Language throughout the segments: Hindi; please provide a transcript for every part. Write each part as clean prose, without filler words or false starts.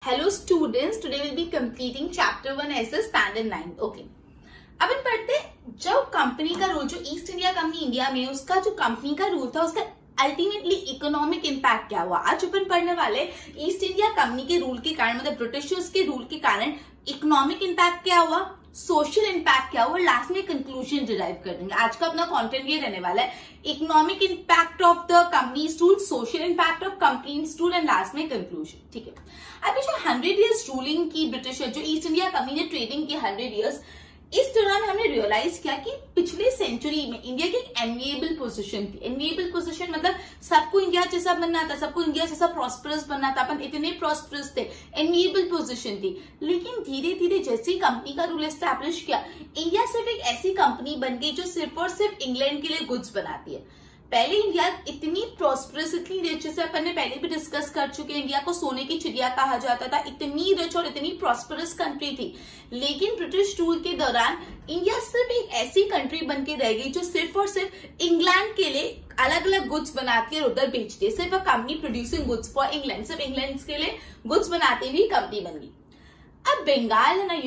Hello students, today we'll be completing chapter 1 as a standard 9. Okay. अब हम पढ़ते हैं जब कंपनी का रूल, जो ईस्ट इंडिया कंपनी इंडिया में उसका जो कंपनी का रूल था उसका अल्टीमेटली इकोनॉमिक इम्पैक्ट क्या हुआ। आज अपन पढ़ने वाले ईस्ट इंडिया कंपनी के रूल के कारण, मतलब ब्रिटिशर्स के रूल के कारण इकोनॉमिक इम्पैक्ट क्या हुआ, सोशल इम्पैक्ट क्या हुआ, लास्ट में कंक्लूजन डिराइव कर देंगे। आज का अपना कंटेंट ये रहने वाला है, economic impact of the companies rule, social impact of companies rule and last में कंक्लूजन। ठीक है, अभी जो 100 इयर्स रूलिंग की ब्रिटिशर, जो ईस्ट इंडिया कंपनी ने ट्रेडिंग की 100 इयर्स, इस दौरान हमने रियलाइज किया कि पिछले सेंचुरी में इंडिया की एक एनविएबल पोजीशन थी। एनविएबल पोजीशन मतलब सबको इंडिया जैसा बनना था, सबको इंडिया जैसा प्रॉस्परस बनना था, अपन इतने प्रॉस्परस थे, एनविएबल पोजीशन थी। लेकिन धीरे धीरे जैसे ही कंपनी का रूल एस्टैब्लिश किया, इंडिया सिर्फ एक ऐसी कंपनी बन गई जो सिर्फ और सिर्फ इंग्लैंड के लिए गुड्स बनाती है। पहले इंडिया इतनी प्रॉस्परस, इतनी रिच, जैसे अपन ने पहले भी डिस्कस कर चुके हैं, इंडिया को सोने की चिड़िया कहा जाता था, इतनी रिच और इतनी प्रॉस्परस कंट्री थी। लेकिन ब्रिटिश रूल के दौरान इंडिया सिर्फ एक ऐसी कंट्री बन के रह गई जो सिर्फ और सिर्फ इंग्लैंड के लिए अलग अलग गुड्स बनाती है और उधर बेचती है। सिर्फ a company producing goods for England, सिर्फ इंग्लैंड के लिए गुड्स बनाती हुई कंपनी बन गई। अब बंगाल है ना,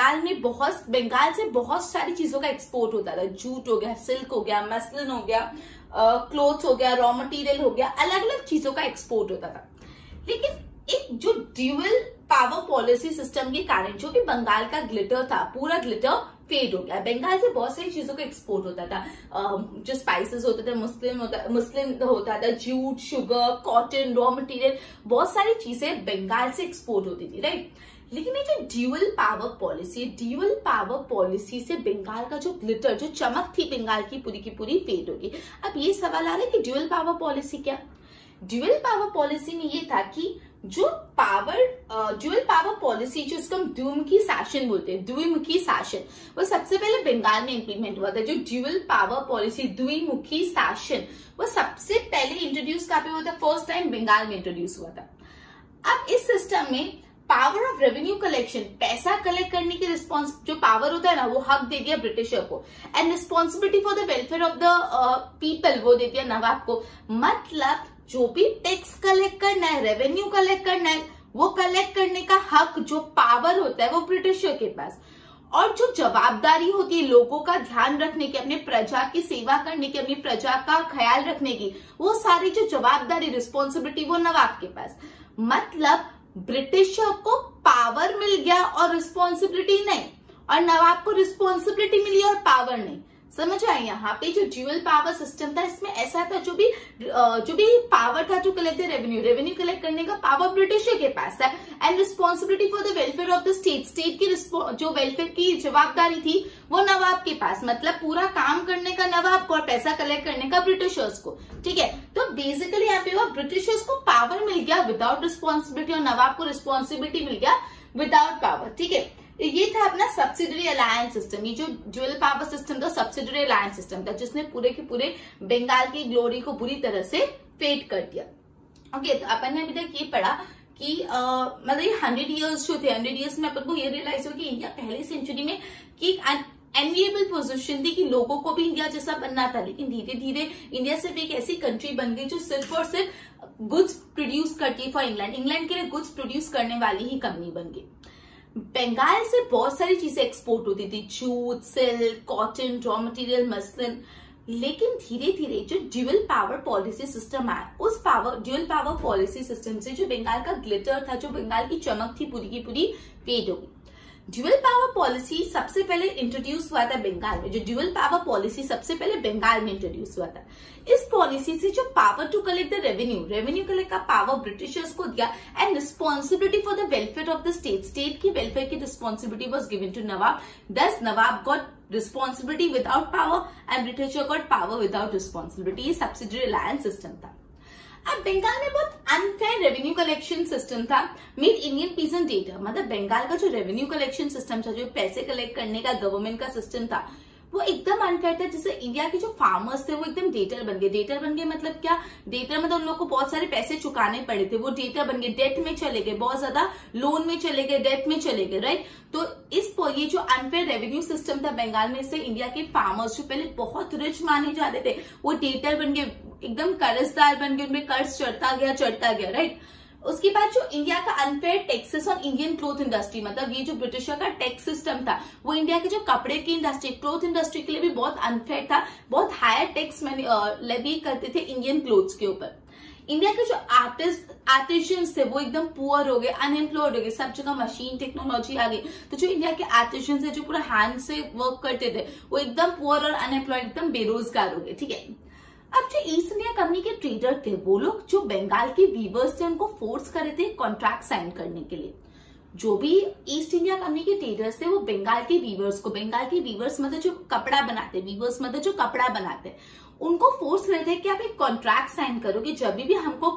बंगाल से बहुत सारी चीजों का एक्सपोर्ट होता था। जूट हो गया, सिल्क हो गया, मसलिन हो गया, क्लोथ्स हो गया, रॉ मटेरियल हो गया, अलग अलग चीजों का एक्सपोर्ट होता था। लेकिन एक जो ड्यूअल पावर पॉलिसी सिस्टम के कारण जो भी बंगाल का ग्लिटर था, पूरा ग्लिटर फेड हो गया। बंगाल से बहुत सारी चीजों का एक्सपोर्ट होता था, जो स्पाइसेस होते थे, मुस्लिम होता था, jute, sugar, cotton, raw material, बहुत सारी चीजें बंगाल से एक्सपोर्ट होती थी, राइट। लेकिन ये जो ड्यूअल पावर पॉलिसी से बंगाल का जो ग्लिटर, जो चमक थी बंगाल की पूरी फेड होगी। अब ये सवाल आ रहा है कि ड्यूअल पावर पॉलिसी क्या? ड्यूअल पावर पॉलिसी में ये था कि जो ड्यूअल पावर पॉलिसी, जो इसको हम द्विमुखी शासन बोलते हैं, द्विमुखी शासन, वो सबसे पहले बंगाल में इंप्लीमेंट हुआ था। जो ड्यूअल पावर पॉलिसी, द्विमुखी शासन, वो सबसे पहले इंट्रोड्यूस कहाँ पे हुआ था? फर्स्ट टाइम बंगाल में इंट्रोड्यूस हुआ था। अब इस सिस्टम में पावर ऑफ रेवेन्यू कलेक्शन, पैसा कलेक्ट करने की रिस्पॉन्स, जो पावर होता है ना, वो हक दे दिया ब्रिटिशर को, and responsibility for the welfare of the people वो दे दिया नवाब को। मतलब जो भी टैक्स कलेक्ट करना है, रेवेन्यू कलेक्ट करना है, वो कलेक्ट करने का हक, जो पावर होता है, वो ब्रिटिशर के पास। और जो जवाबदारी होती है लोगों का ध्यान रखने की, अपने प्रजा की सेवा करने की, अपनी प्रजा का ख्याल रखने की, वो सारी जो जवाबदारी, रिस्पॉन्सिबिलिटी, वो नवाब के पास। मतलब ब्रिटिशर को पावर मिल गया और रिस्पॉन्सिबिलिटी नहीं, और नवाब को रिस्पॉन्सिबिलिटी मिली और पावर नहीं। समझ आए? यहाँ पे जो ड्यूअल पावर सिस्टम था, इसमें ऐसा था, जो भी पावर था to collect the revenue collect करने का पावर ब्रिटिशर के पास था, and responsibility for the welfare of the state की जो वेलफेयर की जवाबदारी थी वो नवाब के पास। मतलब पूरा काम करने का नवाब को और पैसा कलेक्ट करने का ब्रिटिशर्स को। ठीक है, तो बेसिकली यहाँ पे ब्रिटिशर्स को पावर मिल गया विदाउट रिस्पॉन्सिबिलिटी, और नवाब को रिस्पॉन्सिबिलिटी मिल गया विदाउट पावर। ठीक है, ये था अपना सब्सिडरी अलायंस सिस्टम। ये जो ड्यूअल पावर सिस्टम था, सब्सिडरी अलायंस सिस्टम था, जिसने पूरे के पूरे बंगाल की ग्लोरी को बुरी तरह से फेड कर दिया। ओके, तो अपन ने अभी तक ये पढ़ा कि मतलब ये 100 इयर्स जो थे, 100 इयर्स में अपन को ये रियलाइज हो कि इंडिया पहली सेंचुरी में की एनविएबल पोजीशन थी कि लोगों को भी इंडिया जैसा बनना था। लेकिन धीरे धीरे इंडिया सिर्फ एक ऐसी कंट्री बन गई जो सिर्फ और सिर्फ गुड्स प्रोड्यूस करती है फॉर इंग्लैंड के लिए गुड्स प्रोड्यूस करने वाली ही कंपनी बन गई। बंगाल से बहुत सारी चीजें एक्सपोर्ट होती थी, jute, silk, cotton, raw material, muslin. लेकिन धीरे धीरे जो ड्यूअल पावर पॉलिसी सिस्टम आया, उस ड्यूअल पावर पॉलिसी सिस्टम से जो बंगाल का ग्लिटर था, जो बंगाल की चमक थी, पूरी की पूरी फेड हो गई। ड्यूअल पावर पॉलिसी सबसे पहले इंट्रोड्यूस हुआ था बंगाल में। जो ड्यूअल पावर पॉलिसी सबसे पहले बंगाल में इंट्रोड्यूस हुआ था। इस पॉलिसी से जो power to collect the revenue collect का पावर ब्रिटिशर्स को दिया, and responsibility for the welfare of the state की वेलफेयर की responsibility was given to nawab. Thus nawab got responsibility without power and Britisher got power without responsibility. ये सब्सिडरी अलायंस सिस्टम था। अब बंगाल में बहुत अनफेयर रेवेन्यू कलेक्शन सिस्टम था, मेड इंडियन पीजेंट डेटर। मतलब बंगाल का जो रेवेन्यू कलेक्शन सिस्टम था, जो पैसे कलेक्ट करने का गवर्नमेंट का सिस्टम था, वो एकदम अनफेयर था। जैसे इंडिया के जो फार्मर्स थे वो एकदम डेटर बन गए। मतलब क्या डेटर? मतलब उन लोग को बहुत सारे पैसे चुकाने पड़े थे, वो डेटर बन गए, डेट में चले गए, बहुत ज्यादा लोन में चले गए, डेट में चले गए, राइट। तो ये जो अनफेयर रेवेन्यू सिस्टम था बंगाल में, इससे इंडिया के फार्मर्स जो पहले बहुत रिच माने जाते थे, वो डेटर बन गए, एकदम कर्जदार बन गए, उनमें कर्ज चढ़ता गया, राइट। उसके बाद जो इंडिया का unfair taxes on Indian cloth industry, मतलब ये जो ब्रिटिशर का टैक्स सिस्टम था वो इंडिया के जो कपड़े की इंडस्ट्री, क्लोथ इंडस्ट्री के लिए भी बहुत अनफेयर था, बहुत हायर टैक्स लेवी करते थे इंडियन क्लोथ्स के ऊपर। इंडिया के जो आर्टिशियंस थे वो एकदम पुअर हो गए, अनएम्प्लॉयड हो गए, सब जगह मशीन टेक्नोलॉजी आ गई, तो जो इंडिया के आर्टिशियंस है जो पूरा हैंड से वर्क करते थे वो एकदम पुअर और अनएम्प्लॉयड, एकदम बेरोजगार हो गए, ठीक है। अब जो ईस्ट इंडिया कंपनी के ट्रेडर थे वो लोग जो बंगाल के वीवर्स थे उनको फोर्स कर रहे थे कॉन्ट्रैक्ट साइन करने के लिए। जो भी ईस्ट इंडिया कंपनी के ट्रेडर्स थे वो बंगाल के वीवर्स को, बंगाल के वीवर्स मतलब जो कपड़ा बनाते, वीवर्स मतलब जो कपड़ा बनाते, उनको फोर्स कर रहे थे कि आप एक कॉन्ट्रैक्ट साइन करो कि जब भी हमको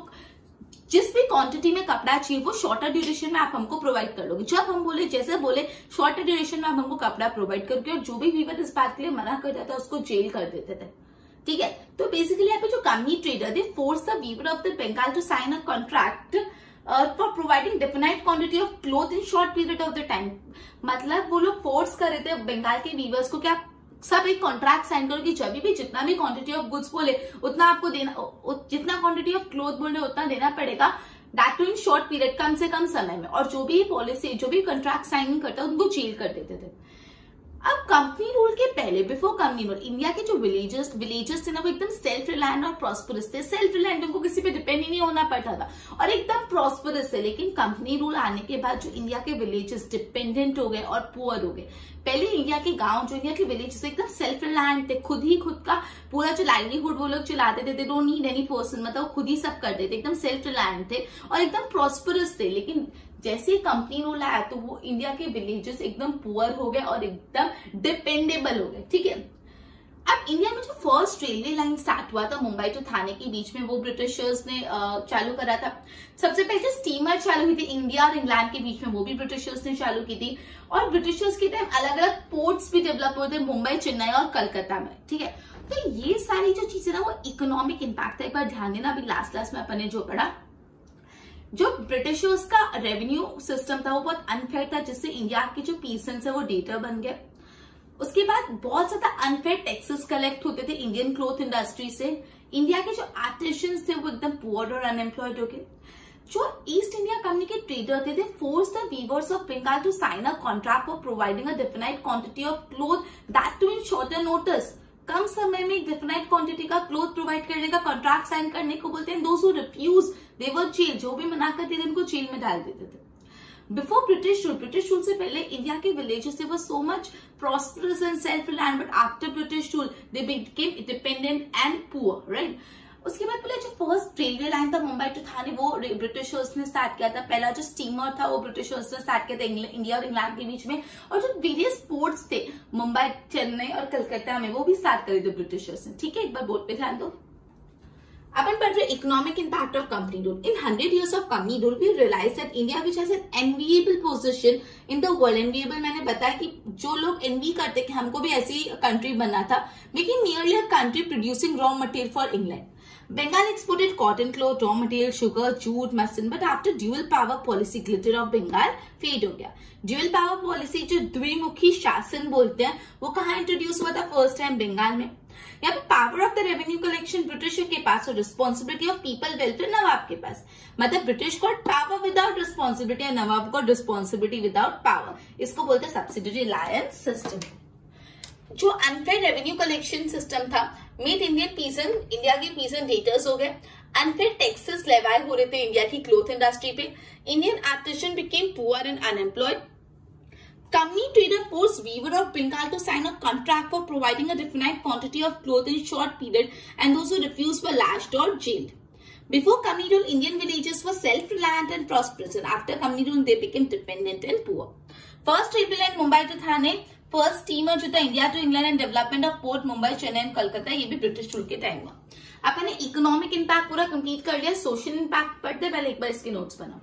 जिस भी क्वांटिटी में कपड़ा चाहिए वो शॉर्टर ड्यूरेशन में आप हमको प्रोवाइड कर लोगे। जब हम बोले, जैसे बोले शॉर्टर ड्यूरेशन में आप हमको कपड़ा प्रोवाइड करोगे, और जो भी वीवर इस बात के लिए मना कर देता था उसको जेल कर देते थे, ठीक है। तो बेसिकली यहाँ पे जो कंपनी ट्रेडर थे force the weaver of the Bengal to sign a contract for providing definite quantity of cloth in short period of the time. मतलब वो लोग फोर्स कर रहे थे बंगाल के वीवर्स को कि आप सब एक कॉन्ट्रैक्ट साइन करो कि जब भी जितना भी क्वांटिटी ऑफ गुड्स बोले उतना आपको देना, जितना क्वांटिटी ऑफ क्लोथ बोले उतना देना पड़ेगा, that too in short period, कम से कम समय में। और जो भी पॉलिसी, जो भी कॉन्ट्रैक्ट साइनिंग करता उनको जेल कर देते थे। अब कंपनी रूल के पहले, बिफोर कंपनी रूल, इंडिया के जो विलेजर्स थे ना वो एकदम सेल्फ रिलायंट और प्रॉस्परस थे। सेल्फ रिलायंट, उनको किसी पे डिपेंड ही नहीं होना पड़ता था, और एकदम प्रॉस्परस थे। लेकिन कंपनी रूल आने के बाद जो इंडिया के विलेजेस डिपेंडेंट हो गए और पुअर हो गए। पहले इंडिया के गांव, जो इंडिया के विलेजेस एकदम सेल्फ रिलायंट थे, खुद का पूरा जो लाइवलीहुड वो लोग चलाते थे, they don't need any person, मतलब खुद ही सब करते थे, एकदम सेल्फ रिलायंट थे और एकदम प्रॉस्परस थे। लेकिन जैसे कंपनी रूल आया तो वो इंडिया के विलेजेस एकदम पुअर हो गए और एकदम डिपेंडेबल हो गए, ठीक है। अब इंडिया में जो फर्स्ट रेलवे लाइन स्टार्ट हुआ था मुंबई टू थाने के बीच में, वो ब्रिटिशर्स ने चालू करा था। सबसे पहले स्टीमर चालू हुई थी इंडिया और इंग्लैंड के बीच में, वो भी ब्रिटिशर्स ने चालू की थी। और ब्रिटिशर्स के टाइम अलग अलग पोर्ट्स भी डेवलप हुए थे मुंबई, चेन्नई और कलकत्ता में, ठीक है। तो ये सारी जो चीजें ना वो इकोनॉमिक इम्पैक्ट है। एक बार ध्यान देना, अभी लास्ट क्लास में अपन ने जो पढ़ा, जो ब्रिटिशर्स का रेवेन्यू सिस्टम था वो बहुत अनफेयर था, जिससे इंडिया के जो पीसेंट्स है वो डेटर बन गए। उसके बाद बहुत ज्यादा अनफेयर टैक्सेस कलेक्ट होते थे इंडियन क्लोथ इंडस्ट्री से। इंडिया के जो आर्टिशियंस थे वो एकदम पुअर और अनएम्प्लॉयड हो गए। जो ईस्ट इंडिया कंपनी के ट्रेडर थे, force the weavers of Bengal to sign a contract for providing a definite quantity of cloth, that too in shorter notice. कम समय में एक डेफिनाइट क्वांटिटी का क्लोथ प्रोवाइड करने का कॉन्ट्रैक्ट साइन करने को बोलते हैं। Those who refuse they were jail, जो भी मना करते थे उनको जेल में डाल देते थे। बिफोर ब्रिटिश रूल से पहले इंडिया के villages were so much prosperous and self reliant, but after British rule they became dependent and poor, right. उसके बाद पहले जो फर्स्ट रेलवे लाइन था मुंबई टू थाने वो ब्रिटिशर्स ने स्टार्ट किया था। पहला जो स्टीमर था वो ब्रिटिशर्स ने स्टार्ट किया था इंडिया और इंग्लैंड के बीच में। और जो वेरियस पोर्ट्स थे मुंबई, चेन्नई और कलकत्ता में, वो भी स्टार्ट करे थे ब्रिटिशर्स ने, ठीक है। एक बार बोर्ड पे ध्यान दो। अपन पढ़ रहे economic impact of company rule. In 100 years of company rule we realize that India which has an enviable position in the world. Enviable मैंने बताया कि जो लोग एनवी करते कि हमको भी ऐसी कंट्री बनना था, making nearly a country producing raw material for England. Bengal exported cotton cloth, raw material, sugar, jute, muslin, but after dual power policy, glitter of Bengal fade हो गया। Dual power policy जो द्विमुखी शासन बोलते हैं वो कहाँ इंट्रोड्यूस हुआ था? फर्स्ट टाइम बंगाल में। यहाँ पे power of the revenue collection British के पास और responsibility of people welfare nawab के पास। मतलब British got power without responsibility और nawab got responsibility without power. इसको बोलते हैं सब्सिडरी अलायंस सिस्टम। जो अनफेयर रेवेन्यू कलेक्शन सिस्टम था, मेड इंडिया के पीसेंट डेटर्स हो गए। अनफेयर टैक्सेस लेवाई हो रहे थे इंडिया की क्लोथ इंडस्ट्री पे। Indian artisan became poor and unemployed. Company trader force weaver of Bengal to sign a contract for providing a definite quantity of cloth in short period and those who refuse were lashed और jailed. Before company rule, Indian villages were self-reliant and prosperous, and after company rule, they became dependent and poor. First railway line Mumbai to Thane, first steamer जो था India to England and development of port Mumbai, Chennai and Calcutta, ये भी ब्रिटिश रूल के टाइम हुआ। अपन ने इकोनॉमिक इम्पैक्ट पूरा कंप्लीट कर लिया। सोशल इम्पैक्ट पढ़ते पहले एक बार इसके नोट्स बनाओ।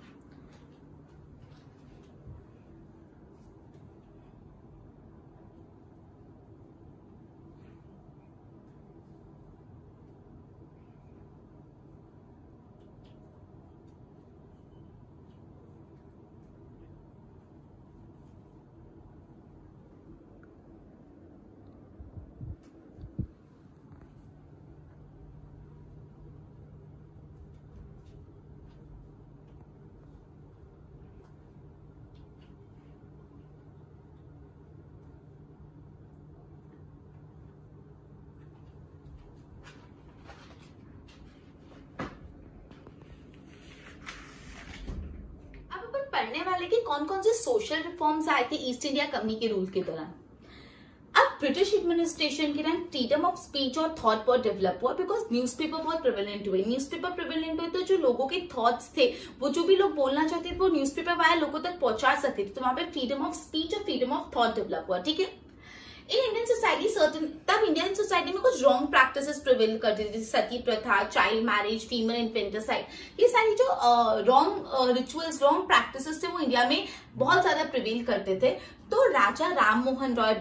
पढ़ने वाले कि कौन कौन से सोशल रिफॉर्म्स आए थे ईस्ट इंडिया कंपनी के रूल के दौरान। अब ब्रिटिश एडमिनिस्ट्रेशन के टाइम फ्रीडम ऑफ स्पीच और थॉट बहुत डेवलप हुआ, बिकॉज न्यूज़पेपर बहुत प्रिवेलेंट हुए। न्यूज़पेपर प्रिवेलेंट हुए तो जो लोगों के थॉट्स थे, वो जो भी लोग बोलना चाहते थे वो न्यूज़पेपर वाया लोगों तक पहुंचा सकते थे, तो वहां पे फ्रीडम ऑफ स्पीच और फ्रीडम ऑफ थॉट डेवलप हुआ। ठीक है, इन इंडियन सोसाइटी सर्टन, तब इंडियन सोसाइटी में कुछ रॉन्ग प्रैक्टिसेस प्रिवेल करती थी, जैसे सती प्रथा, चाइल्ड मैरिज, फीमेल इन्फेंटिसाइड, ये सारी जो रॉन्ग रिचुअल्स, रॉन्ग प्रैक्टिसेस थे वो इंडिया में बहुत ज्यादा प्रिवेल करते थे। तो राजा राम मोहन रॉय,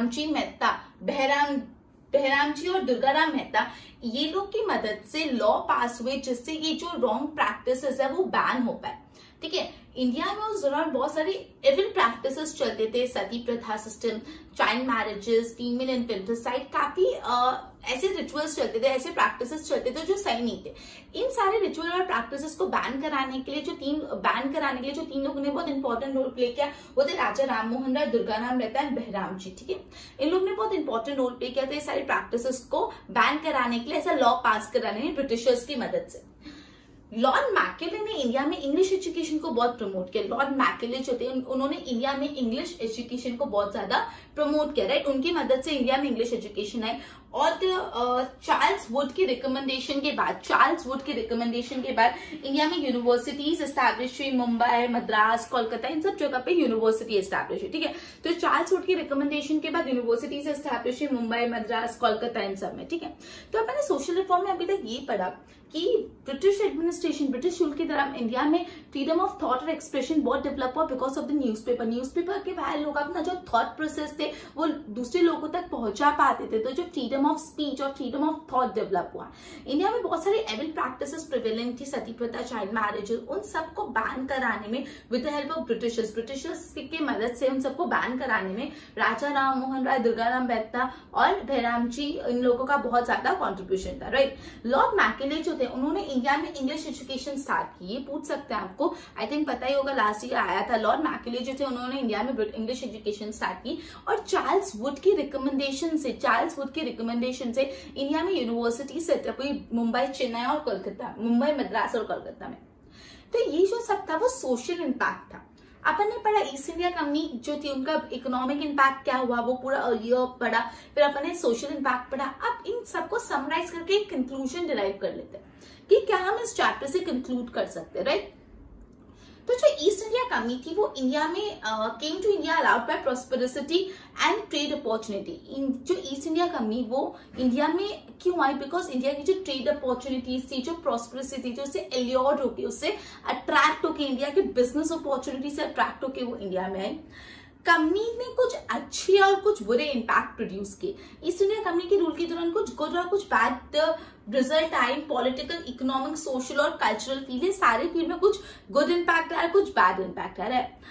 बहराम जी और दुर्गाराम मेहता, ये लोग की मदद से लॉ पास हुए जिससे ये जो रॉन्ग प्रैक्टिसेस है वो बैन हो पाए। ठीक है, इंडिया में उस दौरान बहुत सारे एविल प्रैक्टिसेस चलते थे, सती प्रथा system, child marriages, female infanticide, काफी ऐसे रिचुअल्स चलते थे, ऐसे प्रैक्टिसेस चलते थे जो सही नहीं थे। इन सारे रिचुअल और प्रैक्टिसेस को बैन कराने के लिए जो तीन लोगों ने बहुत इंपॉर्टेंट रोल प्ले किया वो थे राजा राम मोहन राय, दुर्गाराम मेहता एंड बहराम जी। ठीक है, इन लोगों ने बहुत इंपॉर्टेंट रोल प्ले किया था इस सारी प्रैक्टिसेस को बैन कराने के लिए, ऐसा लॉ पास कराने में ब्रिटिशर्स की मदद से। लॉर्ड मैकेले ने इंडिया में इंग्लिश एजुकेशन को बहुत प्रमोट किया। लॉर्ड मैकेले जो थे उन्होंने इंडिया में इंग्लिश एजुकेशन को बहुत ज्यादा प्रमोट किया, राइट। उनकी मदद से इंडिया में इंग्लिश एजुकेशन आई। और चार्ल्स वुड की रिकमेंडेशन के बाद इंडिया में यूनिवर्सिटीज एस्टैब्लिश हुई, मुंबई, मद्रास, कोलकाता, इन सब जगह पे यूनिवर्सिटी एस्टैब्लिश हुई। ठीक है, तो चार्ल्स वुड की रिकमेंडेशन के बाद यूनिवर्सिटीज एस्टैब्लिश हुई मुंबई, मद्रास, कोलकाता, इन सब में। ठीक है, तो अपने सोशल रिफॉर्म में अभी तक ये पढ़ा कि ब्रिटिश एडमिनिस्ट्रेशन, ब्रिटिश रूल के दौरान इंडिया में फ्रीडम ऑफ थॉट और एक्सप्रेशन बहुत डेवलप हुआ बिकॉज ऑफ द न्यूज़पेपर के बाहर लोग अपना जो थॉट प्रोसेस थे वो दूसरे लोगों तक पहुंचा पाते थे, तो जो फ्रीडम ऑफ स्पीच और फ्रीडम ऑफ थॉट डेवलप हुआ। इंडिया में बहुत सारे एविल प्रैक्टिसेस प्रिवेलेंट थी, सती प्रथा, चाइल्ड मैरिज, उन सबको बैन कराने में with the help of Britishers की मदद से उन सबको बैन कराने में राजा राम मोहन राय, दुर्गाराम मेहता और बहराम जी, इन लोगों का बहुत ज्यादा कॉन्ट्रीब्यूशन था, राइट। लॉर्ड मैकेले जो थे उन्होंने इंडिया में इंग्लिश एजुकेशन स्टार्ट की। ये पूछ सकते हैं आपको, आई थिंक पता ही होगा, लास्ट ईयर आया था। लॉर्ड मैकेले जो थे उन्होंने इंडिया में इंग्लिश एजुकेशन स्टार्ट की और चार्ल्स वुड की रिकमेंडेशन से इंडिया में यूनिवर्सिटी सेटअप हुई मुंबई, चेन्नई और कोलकाता, मुंबई, मद्रास और कोलकाता में। तो ये जो सब था वो सोशल इंपैक्ट था। अपन ने पढ़ा ईस्ट इंडिया कंपनी जो थी उनका इकोनॉमिक इंपैक्ट क्या हुआ, वो पूरा अर्लियर पढ़ा, फिर अपन ने सोशल इंपैक्ट पढ़ा। अब इन सबको समराइज करके एक कंक्लूजन डिराइव कर लेते हैं कि क्या हम इस चैप्टर से कंक्लूड कर सकते हैं, राइट। तो जो ईस्ट इंडिया कंपनी थी वो इंडिया में came to India allowed by prosperity and trade opportunity. जो ईस्ट इंडिया कंपनी वो इंडिया में क्यों आई, बिकॉज इंडिया की जो ट्रेड अपॉर्चुनिटीज थी, जो प्रॉस्पेरिटी थी, उससे एल्योर्ड होके, उससे अट्रैक्ट होके, इंडिया के बिजनेस अपॉर्चुनिटी से अट्रैक्ट होके वो इंडिया में आई। कंपनी ने कुछ अच्छे और कुछ बुरे इंपैक्ट प्रोड्यूस किए। ईस्ट इंडिया कंपनी के रूल के दौरान कुछ गुड और कुछ बैड रिजल्ट आए, पॉलिटिकल, इकोनॉमिक, सोशल और कल्चरल फील्ड, सारे फील्ड में कुछ गुड इम्पैक्ट आ रहा है, कुछ बैड इम्पैक्ट आ रहा है।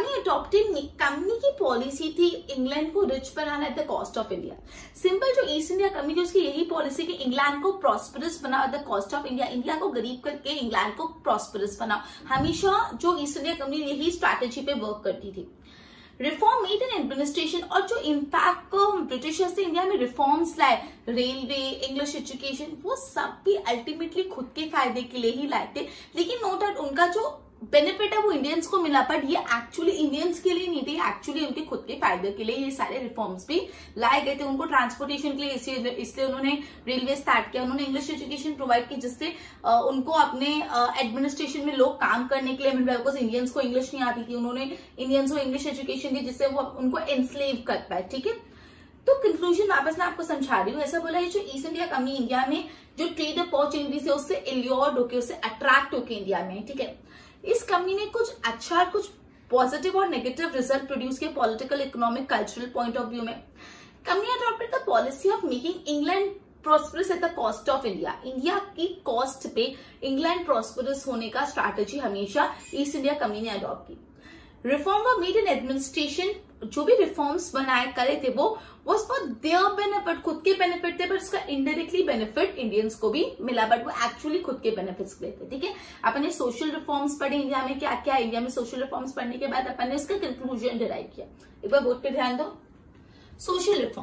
कंपनी की पॉलिसी थी इंग्लैंड को रिच बनाना at the cost of India. Simple जो ईस्ट इंडिया कंपनी की उसकी यही पॉलिसी कि इंग्लैंड को प्रॉस्परस बनाओ at the cost of India, India को गरीब करके इंग्लैंड को प्रॉस्परस बनाओ। हमेशा जो ईस्ट इंडिया कंपनी यही स्ट्रैटेजी पे वर्क करती थी। रिफॉर्म मेड इन एडमिनिस्ट्रेशन, और जो इम्पैक्ट को ब्रिटिशर्स से इंडिया में रिफॉर्म्स लाए, रेलवे, इंग्लिश एजुकेशन, वो सब भी अल्टीमेटली खुद के फायदे के लिए ही लाए थे। लेकिन नो डाउट उनका जो बेनिफिट है वो इंडियंस को मिला, बट ये एक्चुअली इंडियंस के लिए नहीं थे, एक्चुअली उनके खुद के फायदे के लिए ये सारे रिफॉर्म्स भी लाए गए थे। उनको ट्रांसपोर्टेशन के लिए इसलिए उन्होंने रेलवे स्टार्ट किया, उन्होंने इंग्लिश एजुकेशन प्रोवाइड की जिससे उनको अपने एडमिनिस्ट्रेशन में लोग काम करने के लिए मिल रहा है, बिकॉज इंडियंस को इंग्लिश नहीं आती थी। उन्होंने इंडियंस को इंग्लिश एजुकेशन दी जिससे वो उनको एनस्लेव कर पाए। ठीक है, तो कंक्लूजन वापस मैं आपको समझा रही हूँ। ऐसा बोला है जो ईस्ट इंडिया कंपनी इंडिया में जो ट्रेड अपॉर्चुनिटीज है उससे एल्योर्ड होके, उससे अट्रैक्ट होके इंडिया में, ठीक है। इस कंपनी ने कुछ अच्छा, कुछ पॉजिटिव और नेगेटिव रिजल्ट प्रोड्यूस किए political, economic, cultural point of view में। Company adopted the policy of making England prosperous at the cost of India. India की कॉस्ट पे इंग्लैंड प्रॉस्परस होने का स्ट्रैटेजी हमेशा ईस्ट इंडिया कंपनी ने अडॉप्ट की। रिफॉर्म व मेड इन एडमिनिस्ट्रेशन, जो भी रिफॉर्म्स बनाए करे थे वो वाज फॉर देयर बेनिफिट, खुद के बेनिफिट थे, बट उसका इनडायरेक्टली बेनिफिट इंडियंस को भी मिला, बट वो एक्चुअली खुद के बेनिफिट्स के लिए थे। ठीक है, अपन ने सोशल रिफॉर्म्स पढ़े इंडिया में, क्या क्या इंडिया में सोशल रिफॉर्म्स पढ़ने के बाद अपन ने इसका कंक्लूजन डिराइव किया। एक बार बोर्ड पे ध्यान दो। Social reform,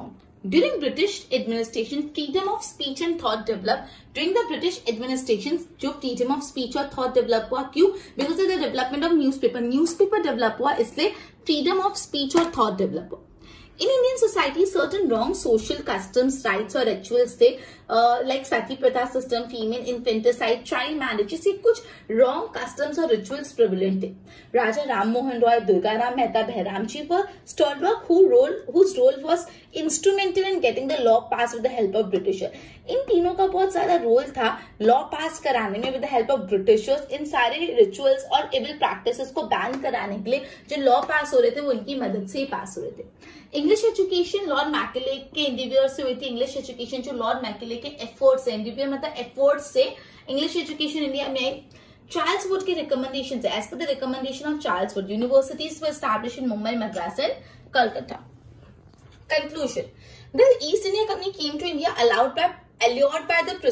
During British administration, freedom of speech and thought developed. During the British administration, जो freedom of speech और thought develop हुआ, क्यों? Because of the development of newspaper. Newspaper develop हुआ, इसलिए freedom of speech और thought develop हुआ. In Indian society, certain wrong social customs, rites और rituals थे, like सती प्रथा system, female infanticide, child marriage, ये कुछ wrong customs और rituals prevalent थे. राजा राम मोहन रॉय, दुर्गाराम मेहता, बहराम जी were stalwart whose role was instrumental in getting the law passed with the help of Britisher. इन तीनों का बहुत ज्यादा रोल था लॉ पास कराने में with the help of Britishers. इन सारे रिचुअल्स और इविल प्रैक्टिसेस को बैन कराने के लिए जो लॉ पास हो रहे थे वो इनकी मदद से ही पास हो रहे थे. इंग्लिश एजुकेशन लॉर्ड मैकेले के इंडिवियर से हुई थी. इंग्लिश एजुकेशन जो लॉर्ड मैकेले के एफर्ट्स है, इंडिवियर मतलब एफर्ट्स से इंग्लिश एजुकेशन इंडिया में आई. चार्ल्स वुड की रिकमेंडेशन है. As per the recommendation of Charles Wood, universities were established in Mumbai, Madras and Calcutta. Conclusion. The East India Company came to India allured by the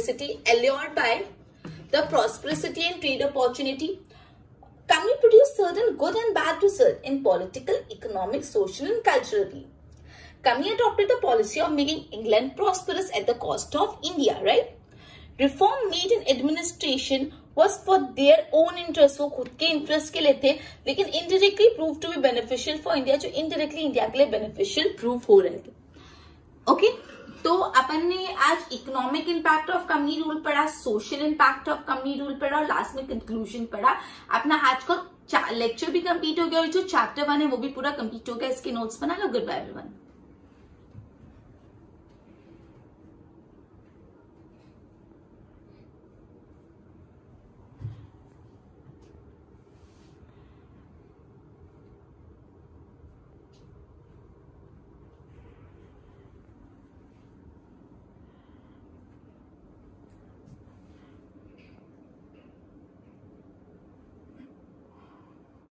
prosperity and trade opportunity. Company produced certain good and bad results in political, economic, social and cultural field. Company adopted the policy of making England prosperous at the cost of India, right? Reform made in administration was for their own interest. वो खुद के इंटरेस्ट के लिए थे, लेकिन indirectly proved to be beneficial for India, जो indirectly इंडिया के लिए beneficial prove हो रहे थे. ओके, तो अपन ने आज economic impact of company rule पढ़ा, social impact of company rule पढ़ा और लास्ट में कंक्लूजन पढ़ा. अपना आज का लेक्चर भी कंप्लीट हो गया और जो चैप्टर 1 है वो भी पूरा कंप्लीट हो गया. इसके नोट्स बना लो. Good bye everyone.